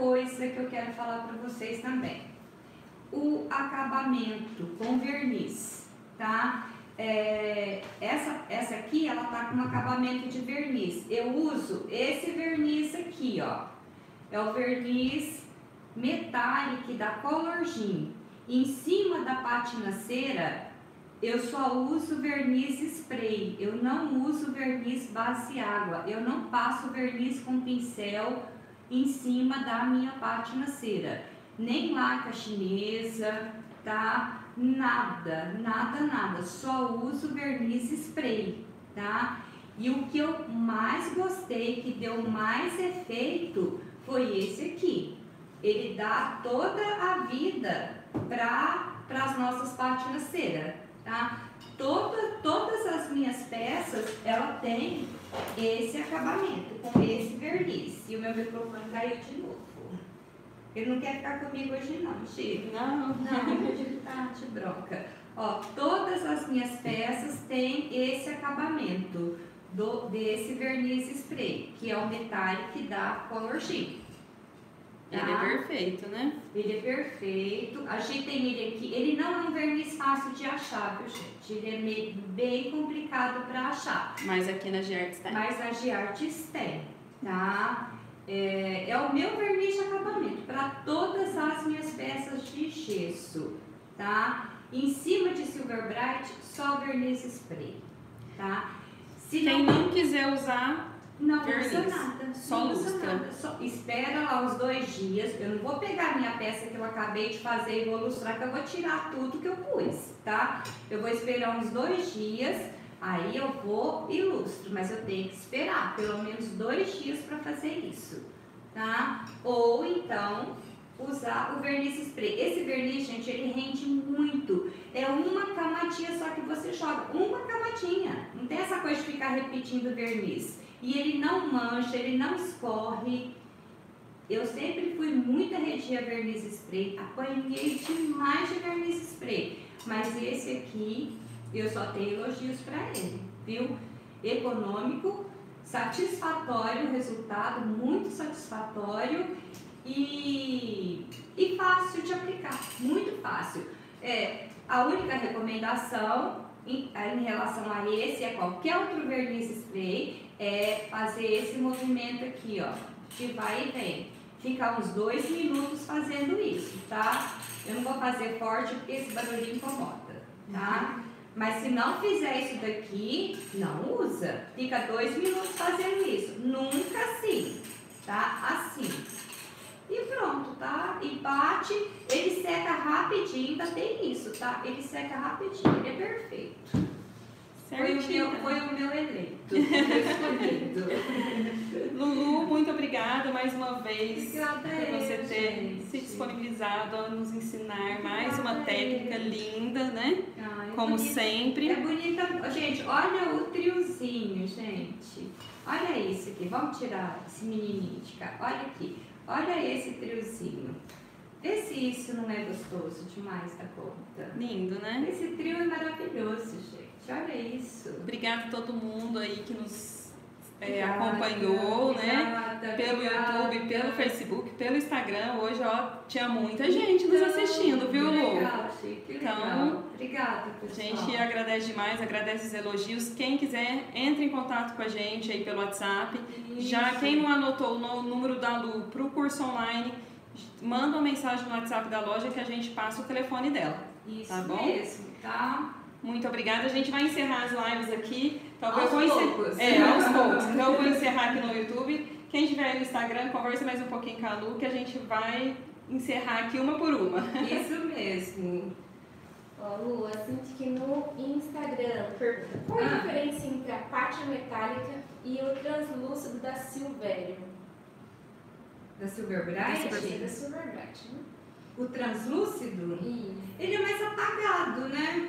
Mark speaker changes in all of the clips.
Speaker 1: coisa que eu quero falar para vocês também. O acabamento com verniz, tá? Essa aqui, ela tá com um acabamento de verniz. Eu uso esse verniz aqui, ó. É o verniz metálico da Color Gin. Em cima da pátina cera, eu só uso verniz spray. Eu não uso verniz base água. Eu não passo verniz com pincel em cima da minha pátina cera. Nem laca chinesa, tá? Nada, nada, nada. Só uso verniz spray, tá? E o que eu mais gostei, que deu mais efeito, foi esse aqui. Ele dá toda a vida para as nossas pátinas cera, tá? Todas as minhas peças, ela tem esse acabamento, com esse verniz. E o meu microfone caiu de novo. Ele não quer ficar comigo hoje não, Chico. Não, ele tá de bronca. Ó, todas as minhas peças têm esse acabamento desse verniz spray, que é o metálico da Color Gin.
Speaker 2: Tá? Ele é perfeito, né?
Speaker 1: Ele é perfeito. A gente tem ele aqui. Ele não é um verniz fácil de achar, viu, gente? Ele é bem complicado para achar.
Speaker 2: Mas aqui na Giartes tem.
Speaker 1: Mas na Giartes tem, tá? É o meu verniz de acabamento para todas as minhas peças de gesso, tá? Em cima de Silver Bright, só verniz spray, tá? Se
Speaker 2: quem não quiser usar,
Speaker 1: não
Speaker 2: verniz,
Speaker 1: usa nada,
Speaker 2: só
Speaker 1: não
Speaker 2: lustra.
Speaker 1: usa nada. Só espera lá os 2 dias. Eu não vou pegar a minha peça que eu acabei de fazer e vou lustrar, que eu vou tirar tudo que eu pus, tá? Eu vou esperar uns 2 dias. Aí eu vou e lustro, mas eu tenho que esperar pelo menos 2 dias para fazer isso, tá? Ou então usar o verniz spray. Esse verniz, gente, ele rende muito. É uma camadinha só que você joga, uma camadinha. Não tem essa coisa de ficar repetindo verniz. E ele não mancha, ele não escorre. Eu sempre fui muito arredia verniz spray. Apanhei demais de verniz spray. Mas esse aqui, eu só tenho elogios para ele, viu? Econômico, satisfatório o resultado, muito satisfatório e fácil de aplicar, muito fácil. A única recomendação em relação a esse, qualquer outro verniz spray, é fazer esse movimento aqui, ó, de vai e vem. Ficar uns 2 minutos fazendo isso, tá? Eu não vou fazer forte porque esse barulhinho incomoda, tá? Mas se não fizer isso daqui, não usa. Fica 2 minutos fazendo isso. Nunca assim, tá? Assim. E pronto, tá? E bate, ele seca rapidinho, ainda tem isso, tá? Ele seca rapidinho, ele é perfeito. Foi o meu eleito, o meu escolhido.
Speaker 2: Lulu, muito obrigada mais uma vez
Speaker 1: Obrigada
Speaker 2: por você ter
Speaker 1: gente.
Speaker 2: se disponibilizado a nos ensinar mais uma técnica linda, né? Como
Speaker 1: bonita,
Speaker 2: sempre.
Speaker 1: É bonita. Gente, olha o triozinho, gente. Olha isso aqui. Vamos tirar esse menininho de cá. Olha aqui. Olha esse triozinho. Vê se isso não é gostoso demais da conta.
Speaker 2: Lindo, né?
Speaker 1: Esse trio é maravilhoso, gente. Olha isso.
Speaker 2: Obrigada a todo mundo aí que nos acompanhou, né? Pelo YouTube, pelo Facebook, pelo Instagram. Hoje, ó, tinha muita gente nos assistindo, viu, Lu?
Speaker 1: Legal, Chico,
Speaker 2: então,
Speaker 1: obrigada,
Speaker 2: a
Speaker 1: pessoal.
Speaker 2: gente agradece demais, agradece os elogios. Quem quiser, entre em contato com a gente aí pelo WhatsApp.
Speaker 1: Isso.
Speaker 2: Já quem não anotou o número da Lu para o curso online, manda uma mensagem no WhatsApp da loja que a gente passa o telefone dela.
Speaker 1: Isso
Speaker 2: tá bom?
Speaker 1: mesmo, tá?
Speaker 2: Muito obrigada. A gente vai encerrar as lives aqui. Talvez
Speaker 1: Aos poucos.
Speaker 2: aos poucos. Então eu vou encerrar aqui no YouTube. Quem estiver aí no Instagram, converse mais um pouquinho com a Lu, que a gente vai encerrar aqui uma por uma.
Speaker 1: Isso mesmo.
Speaker 3: Ó, Lu, assim que no Instagram pergunta qual a diferença entre a pátina metálica e o translúcido da Silvério?
Speaker 1: Da Silver Bright?
Speaker 3: Da Silver Bright, né?
Speaker 1: O translúcido?
Speaker 3: Isso.
Speaker 1: Ele é mais apagado, né?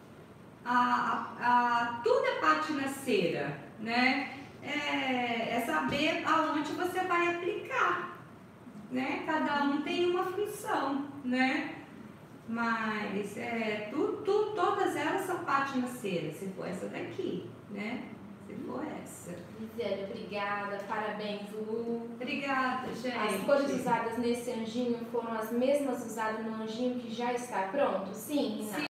Speaker 1: Tudo é pátina cera, né? É saber aonde você vai aplicar, né? Cada um tem uma função, né? Mas todas elas são pátina cera, se for essa daqui, né? Se for essa.
Speaker 3: Gisele, obrigada. Parabéns, Lu.
Speaker 1: Obrigada, gente.
Speaker 3: As cores usadas nesse anjinho foram as mesmas usadas no anjinho que já está pronto? Sim, Renata?